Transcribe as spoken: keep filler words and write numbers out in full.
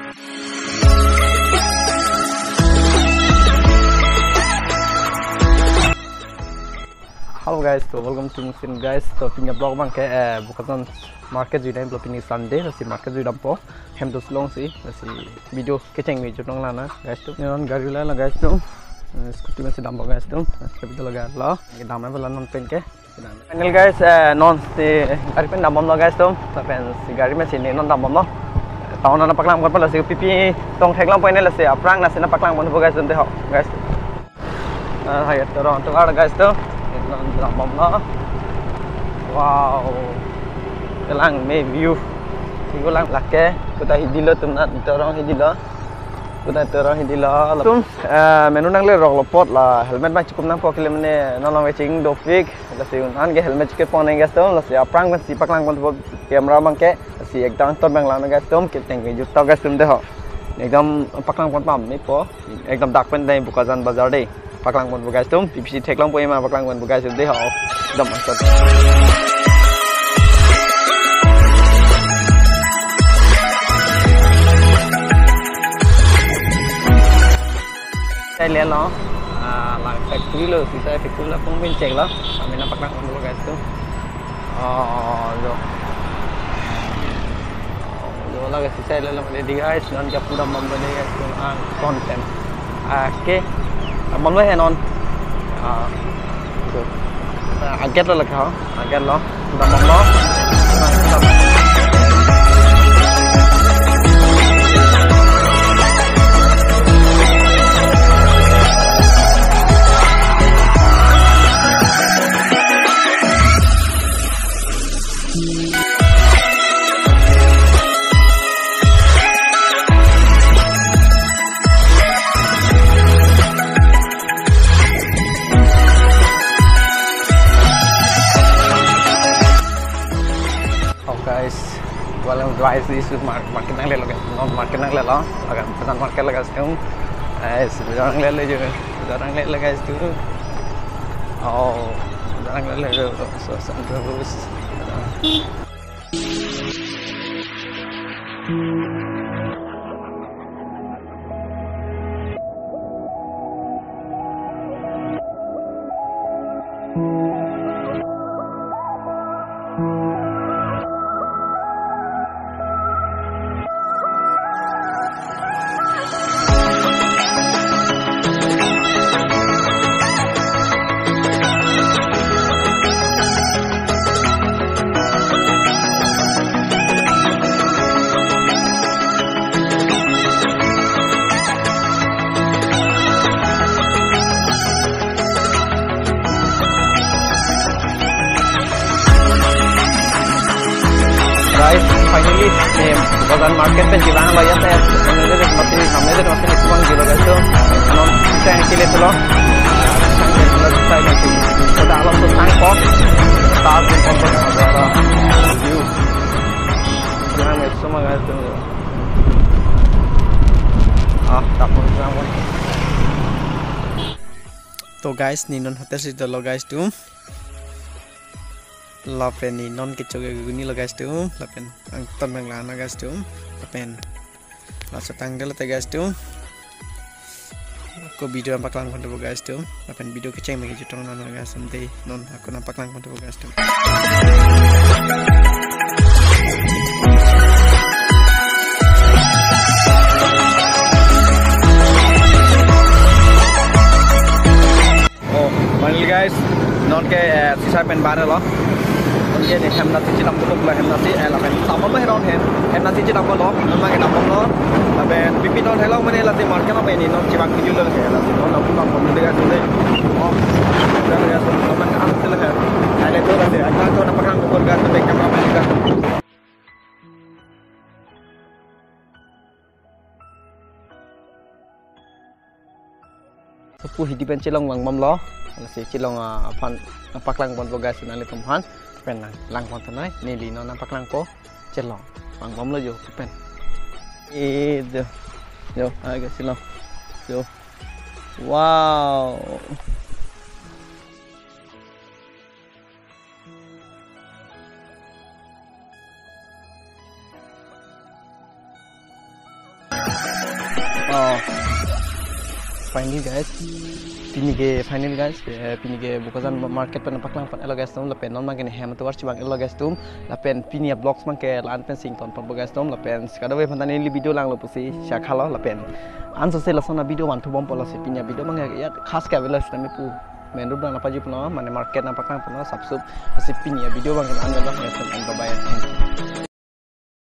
Halo guys, so welcome to Muslim guys. So punya blog bang ke bukan market juga yang belum Sunday, nasi market juga po. Hem dos long sih, nasi video keceng video nong lana guys tu. Yang gari lah guys tu. Scooty masih dampak guys tu. Tapi tu lagi lah. Kita damai pelan non pen ke. Final guys, non si gari pen dampak lah guys tu. Tapi si gari masih ni non dampak lah. Tahun nak paklang pun lah si pipi tong theklang pun ni lah si aprang nasi nak paklang pun guys tu deh guys. Hayat orang tu ada guys tu. Lang bom đó. Wow. Cái làng mê view. Thì có làng lạc ke, kita hidilo tumna orang hidilo. Kita orang hidilo. Tum menu nang le rok lopot lah helmet ma cukup nang pokile mene nolong weching dofik. La si unan ke helmet ke pon nang gas tum la si aprang kan si paklang pon kamera bang ke si ekdang tot bang lang gas tum ke teng ke juta gas tum deh. Ekdam paklang pon pam ni po. Ekdam dak pen dai Bukazan bazar deh. Paklang pun bukan tu, P P C teklang pun emang paklang pun bukan sedih hal, dah masuk. Saya lihat lah, lang factory lo, sisa factory lah pun pencet lah, kami nak paklang pun bukan tu. Oh, jo, jo lah sisa lihat lah mana guys, non jauh dah membeli guys tu, konten, okay. Bấm lấy non à à get là lực hả à get lo đâm bấm nó Walau dry sih market nang lelo guys, non market nang lelo, agak pesan market lah guys, kamu, eh sekarang lelo juga, sekarang lelo guys tu, oh sekarang lelo, suasana terus. Guys, finally, nih Bukazan market pencilangan lah ya saya. Ini deh masih namanya deh masih kurang gitu guys tuh. Non saya yang pilih tuh loh. Saya yang pilih saya nanti. Udah alam tuh tangkok. Tahu pun pun ada view. Jangan itu semua guys tuh. Ah, tak pun jangan. Tuh guys, nih non hotel situ lo guys tuh. Lapen ni non kecoge guni lo guys tu, lapen ang tambang lana guys tu, lapen langsung tanggal te guys tu. Aku video nampak lang konten guys tu, lapen video keceng bagi jutong nana guys nanti non aku nampak lang konten guys tu. Oh, finally guys, non ke sisa pen bare lo. Ini ni hem nasi cina buluk lah hem nasi, eh lah hem tambah lah heron hem, hem nasi cina buluk, memang kita tambah lah, tapi pipi non helang mana lah si market apa ini non cibang tujuh lah ke, lah si non aku nak pun dengan sudah, oh, sudah ya sudah, memang kan tu lah, ada tu lah si, ada tu nak pakai buku gas tu, kamera main gas. Sepuh hidupan cilong bang mam lo, si cilong apa paklang pun bogas nanti tumhan. Pen lang lang pon tanay nili no nampak lang ko celong bang bom lo jo pen itu yo agak silong yo wow oh finally guys pini ke final guys pini ke bukan market pen paklang pan elo guys tum lapen non mangke hem tu warchi bang elo guys tum lapen pini blocks mangke lan pen sing ton pan guys tum lapen kada we pan ni video lang lo pusi sha khalo lapen answer se lasona video wan tu bom pola se pini video mangke ya khas ka belas nami pu main rubang apa je puno mane market na paklang puno subsub si pini video bang an elo guys tum bye bye